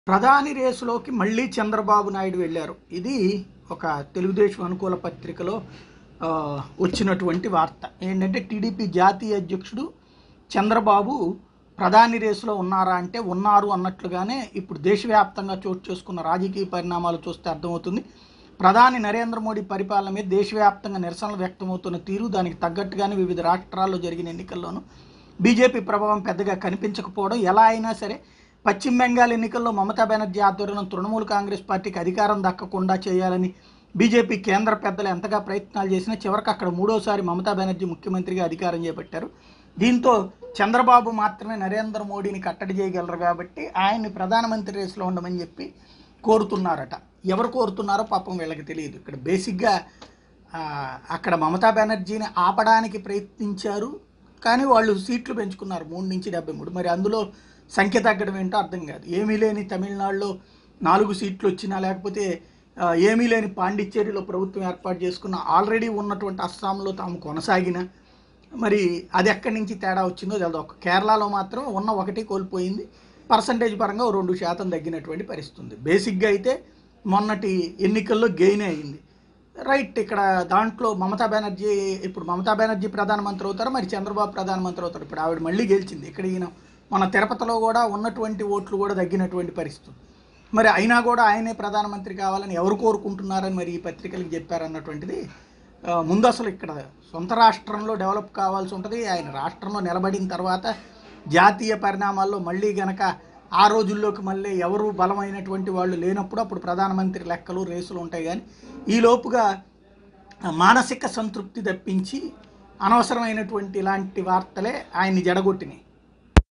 ప్రధాని రేసులోకి మళ్ళీ చంద్రబాబు నాయుడు వెళ్ళారు. ఇది ఒక తెలుగుదేశం అనుకూల పత్రికలో వచ్చినటువంటి వార్త. ఏంటంటే టీడీపీ జాతీయ అధ్యక్షుడు చంద్రబాబు ప్రధాని రేసులో ఉన్నారా అంటే ఉన్నారు అన్నట్లుగానే ఇప్పుడు దేశవ్యాప్తంగా చోటు చేసుకున్న రాజకీయ పరిణామాలు చూస్తే అర్థమవుతుంది. ప్రధాని నరేంద్ర మోడీ పరిపాలన మీద దేశవ్యాప్తంగా నిరసనలు వ్యక్తమవుతున్న తీరు, దానికి తగ్గట్టుగానే వివిధ రాష్ట్రాల్లో జరిగిన ఎన్నికల్లోనూ బీజేపీ ప్రభావం పెద్దగా కనిపించకపోవడం, ఎలా అయినా సరే పశ్చిమ బెంగాల్ ఎన్నికల్లో మమతా బెనర్జీ ఆధ్వర్యంలో తృణమూల్ కాంగ్రెస్ పార్టీకి అధికారం దక్కకుండా చేయాలని బీజేపీ కేంద్ర పెద్దలు ఎంతగా ప్రయత్నాలు చేసినా చివరికి అక్కడ మూడోసారి మమతా బెనర్జీ ముఖ్యమంత్రిగా అధికారం చేపట్టారు. దీంతో చంద్రబాబు మాత్రమే నరేంద్ర మోడీని కట్టడి చేయగలరు కాబట్టి ఆయన్ని ప్రధానమంత్రి రేసులో ఉండమని చెప్పి కోరుతున్నారట. ఎవరు కోరుతున్నారో పాపం వీళ్ళకి తెలియదు. ఇక్కడ బేసిక్గా అక్కడ మమతా బెనర్జీని ఆపడానికి ప్రయత్నించారు, కానీ వాళ్ళు సీట్లు పెంచుకున్నారు 3 నుంచి 73. మరి అందులో సంఖ్య తగ్గడం ఏంటో అర్థం కాదు. ఏమీ లేని తమిళనాడులో 4 సీట్లు వచ్చినా, లేకపోతే ఏమీ లేని పాండిచ్చేరిలో ప్రభుత్వం ఏర్పాటు చేసుకున్న, ఆల్రెడీ ఉన్నటువంటి అస్సాంలో తాము కొనసాగిన, మరి అది ఎక్కడి నుంచి తేడా వచ్చిందో తెలియదు. ఒక కేరళలో మాత్రం ఉన్న 1 కోల్పోయింది. పర్సంటేజ్ పరంగా 2% తగ్గినటువంటి పరిస్థితి ఉంది. బేసిక్గా అయితే మొన్నటి ఎన్నికల్లో గెయిన్ అయింది. రైట్. ఇక్కడ దాంట్లో ఇప్పుడు మమతా బెనర్జీ ప్రధానమంత్రి అవుతారు, మరి చంద్రబాబు ప్రధానమంత్రి అవుతారు. ఇప్పుడు ఆవిడ మళ్ళీ గెలిచింది. ఇక్కడ ఈయన మన తిరుపతిలో కూడా ఉన్నటువంటి ఓట్లు కూడా తగ్గినటువంటి పరిస్థితి. మరి అయినా కూడా ఆయనే ప్రధానమంత్రి కావాలని ఎవరు కోరుకుంటున్నారని మరి ఈ పత్రికలకు చెప్పారన్నటువంటిది ముందు అసలు ఇక్కడ సొంత రాష్ట్రంలో డెవలప్ కావాల్సి ఉంటుంది. ఆయన రాష్ట్రంలో నిలబడిన తర్వాత జాతీయ పరిణామాల్లో మళ్ళీ గనక ఆ రోజుల్లోకి మళ్ళీ ఎవరు బలమైనటువంటి వాళ్ళు లేనప్పుడు అప్పుడు ప్రధానమంత్రి లెక్కలు రేసులు ఉంటాయి. కానీ ఈలోపుగా మానసిక సంతృప్తి తప్పించి అనవసరమైనటువంటి ఇలాంటి వార్తలే ఆయన్ని జడగొట్టినాయి.